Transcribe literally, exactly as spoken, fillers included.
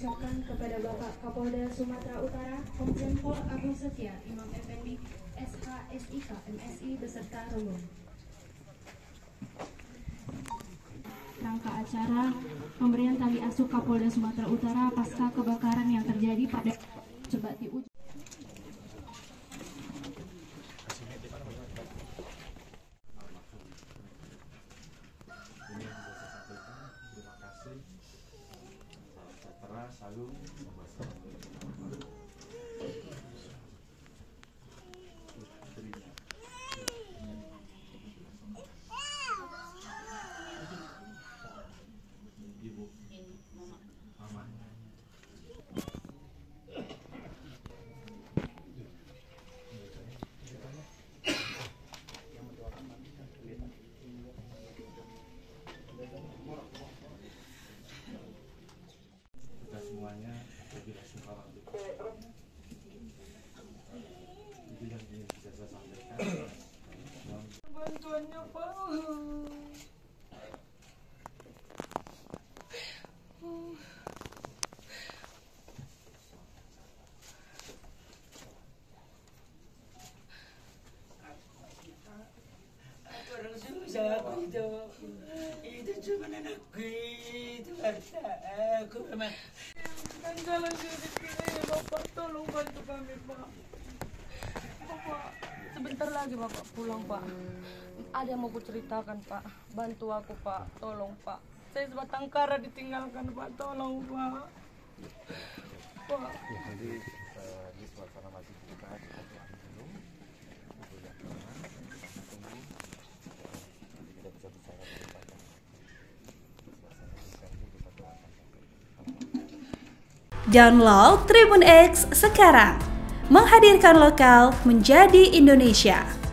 ucapkan kepada Bapak Kapolda Sumatera Utara, Komjen Pol Agung Setia, Imam Effendi, S H S I K, M Si beserta rombongan. Rangka acara pemberian tali asuh Kapolda Sumatera Utara pasca kebakaran yang terjadi pada Cebati Ujung. Selalu Ibu, Mama. Kita semuanya lebih suka waktu itu yang ingin bisa saya sampaikan. Bantuannya Pak. Orang susah aku itu, itu cuma anakku itu harta aku memang. Dan jalan sedikit ini Bapak tolong bantu kami Pak. Bapak sebentar lagi Bapak pulang Pak. Ada yang mau ku ceritakan Pak. Bantu aku Pak, tolong Pak. Saya sebatang kara ditinggalkan Pak, tolong Pak. Pak. Ya, nanti uh, di suasana masih kita kita doain dulu. Untuk yang pertama, kita tunggu. Nanti kita bisa bicara lebih panjang. Suasana kita itu kita doakan. Download Tribun X sekarang, menghadirkan lokal menjadi Indonesia.